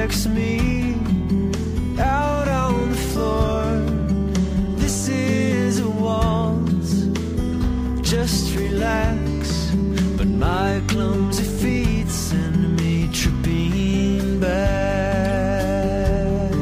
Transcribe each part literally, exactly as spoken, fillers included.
next to me, out on the floor. This is a waltz, just relax. But my clumsy feet send me tripping back.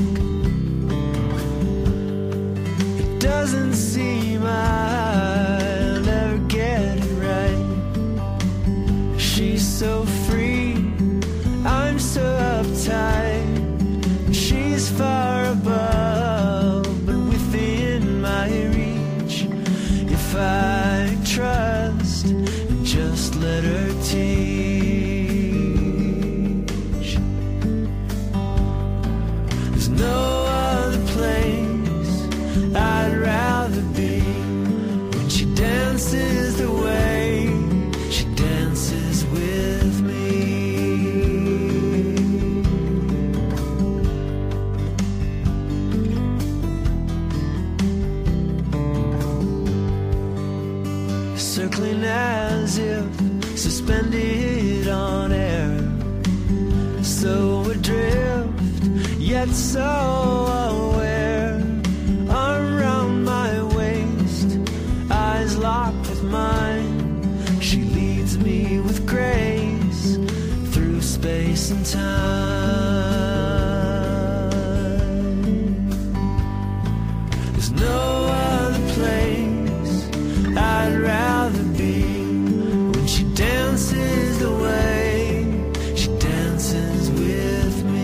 It doesn't seem I'll ever get it right. She's so free, I'm so uptight. She's far above, but within my reach. If I trust and just let her teach. There's no other place I'd rather be when she dances the way she dances with me. Circling as if suspended on air, so adrift, yet so aware. Arm round my waist, eyes locked with mine. She leads me with grace through space and time. There's no other place I'd rather be when she dances the way she dances with me.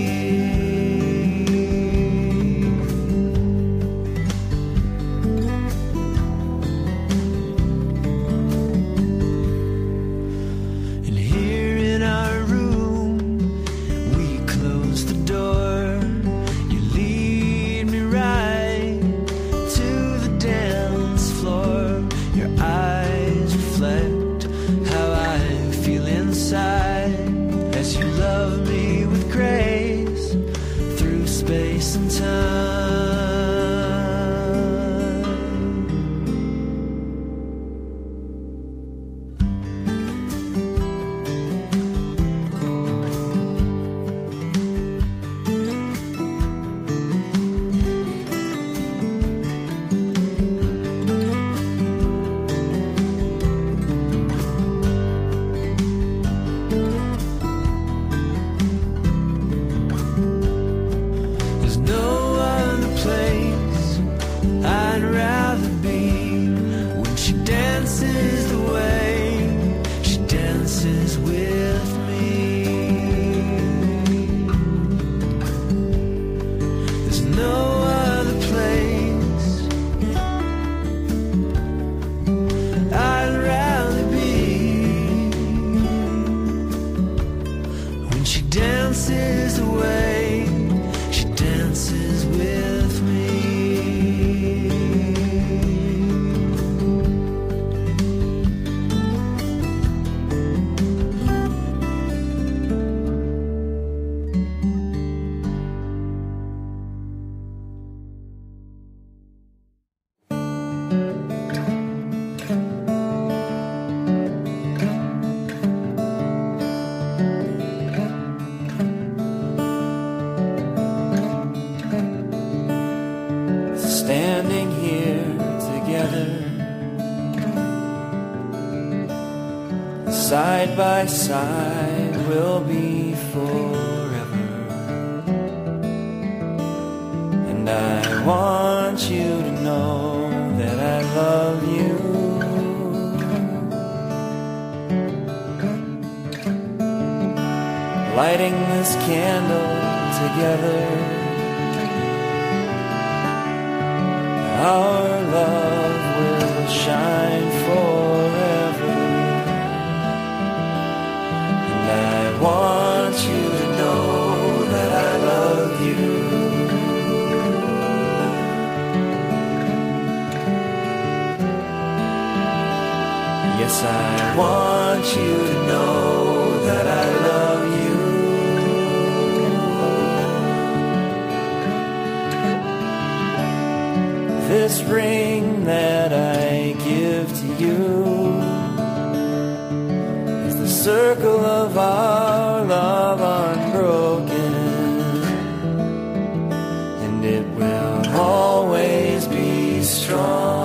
And here in our room, we close the door. You lead me right to the dance floor. Your eyes reflect how I feel inside as you love me with grace through space and time. There's no other place I'd rather be when she dances the way she dances with me. There's no other place I'd rather be when she dances the way she dances with me. Standing here together, side by side, will be forever. And I want you to know that I love you. Lighting this candle together, our love will shine forever. And I want you to know that I love you. Yes, I want you to know that I love you. This ring that I give to you is the circle of our love unbroken. will always be strong.